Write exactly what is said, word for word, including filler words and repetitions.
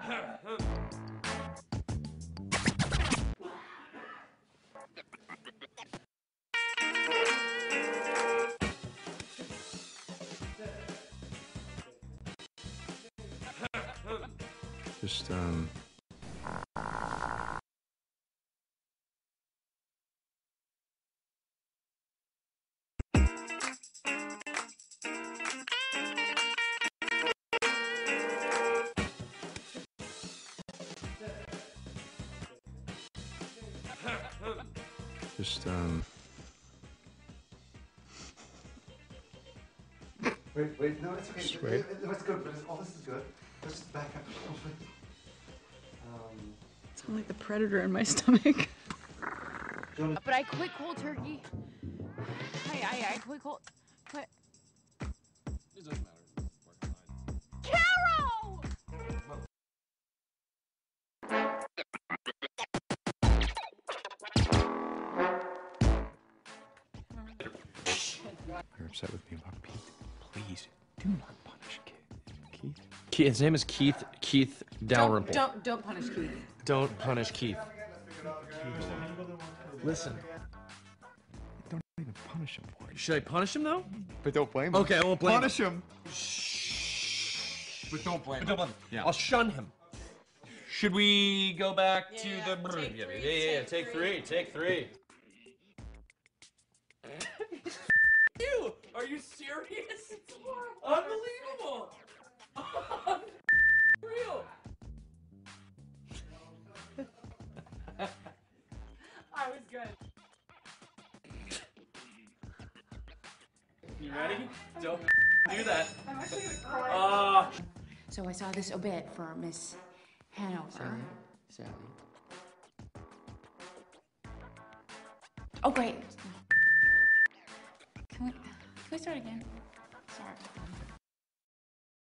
Just, um... Just, um... Wait, wait, no, it's okay. Just It, wait. it, no, it's good, but it's, all this is good. Let's just back up a little bit. Um, Sound like the predator in my stomach. But I quit cold turkey. I, I, I quit cold. Quit. It doesn't matter. Work fine. Carol! You're upset with me about Pete. Please, do not punish Kid. Keith? Keith, his name is Keith. Keith Dalrymple. Don't, don't, don't punish Keith. Don't punish Keith. Listen. Don't even punish him for it. Should I punish him though? But don't blame him. Okay, I won't blame him. Punish him. Shh. But don't blame Don't blame him. Yeah. I'll shun him. Should we go back Yeah, to yeah, the? take yeah, three, yeah, yeah, yeah. take Take three. three. Take three. You? Are you serious? Unbelievable. Real. I was good. You ready? Don't do that. I'm actually gonna cry. Uh, So I saw this obit for Miss Hanover. Sally? Sally? Oh, great. Can we, can we start again?